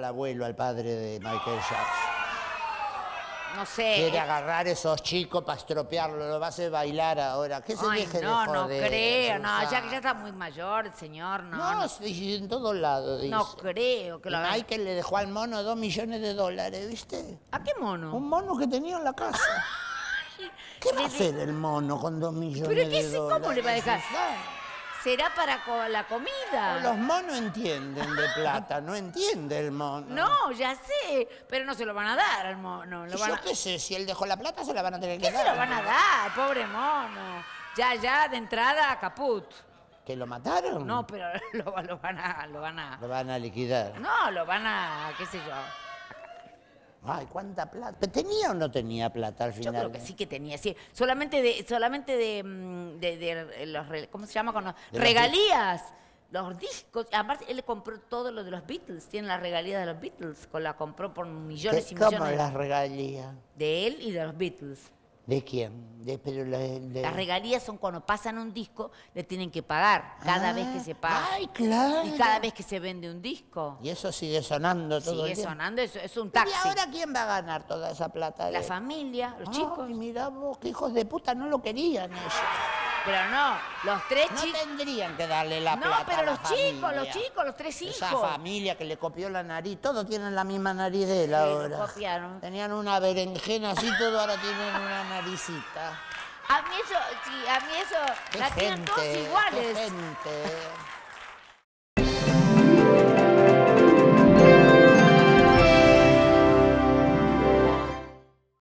abuelo, al padre de Michael Jackson. No sé. Quiere agarrar esos chicos para estropearlo, lo va a hacer bailar ahora. ¿Qué se deje de joder? No creo, no, Susana? ya está muy mayor el señor, no. No, sí, en todos lados, dice. No creo que lo haga. Michael le dejó al mono $2 millones, ¿viste? ¿A qué mono? Un mono que tenía en la casa. ¿Qué va a hacer el mono con $2 millones Pero de dólares? ¿cómo le va a dejar? Susana? Será para la comida. Los monos entienden de plata, no entiende el mono. No, ya sé, pero no se lo van a dar al mono. ¿Y yo qué sé? Si él dejó la plata, se la van a tener que ¿Qué dar. se lo van a dar, pobre mono? Ya, de entrada, caput. ¿Que lo mataron? No, pero lo van a... Lo van a liquidar. No, lo van a, qué sé yo. Ay, cuánta plata. ¿Tenía o no tenía plata al final? Yo creo que sí que tenía, sí. Solamente de los, ¿cómo se llama? Regalías. Los discos. Aparte, él le compró todo lo de los Beatles. Tiene las regalías de los Beatles. La compró por millones y millones. ¿Cómo las regalías? De él y de los Beatles. ¿De quién? Las regalías son cuando pasan un disco, le tienen que pagar cada vez que se paga. ¡Ay, claro! Y cada vez que se vende un disco. Y eso sigue sonando todo el Sigue tiempo. sonando, es un taxi. ¿Y ahora quién va a ganar toda esa plata? La familia, los chicos. Ay, mirá vos, qué hijos de puta, no lo querían ellos. Pero no, los tres No chicos. tendrían que darle la No, plata pero a la los familia. chicos, los tres hijos. Esa familia que le copió la nariz, todos tienen la misma nariz de él ahora. Lo copiaron. Tenían una berenjena así, todo ahora tienen una naricita. A mí eso, la tienen todos iguales. Qué gente.